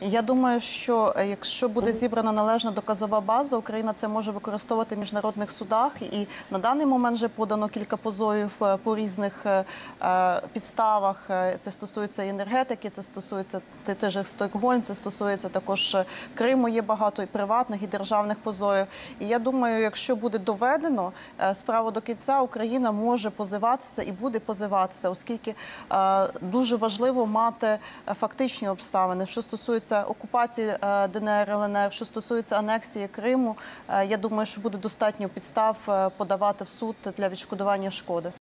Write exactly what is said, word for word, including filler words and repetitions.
Я думаю, що якщо буде зібрана належна доказова база, Україна це може використовувати в міжнародних судах. І на даний момент вже подано кілька позовів по різних підставах. Це стосується і енергетики, це стосується теж Стокгольм, це стосується також Криму. Є багато і приватних, і державних позовів. І я думаю, якщо буде доведено справу до кінця, Україна може позиватися і буде позиватися, оскільки дуже важливо мати фактичні обставини, що стосується окупації ДНР, ЛНР, що стосується анексії Криму. Я думаю, що буде достатньо підстав подавати в суд для відшкодування шкоди.